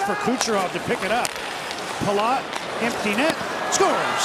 for Kucherov to pick it up. Palat, empty net, scores.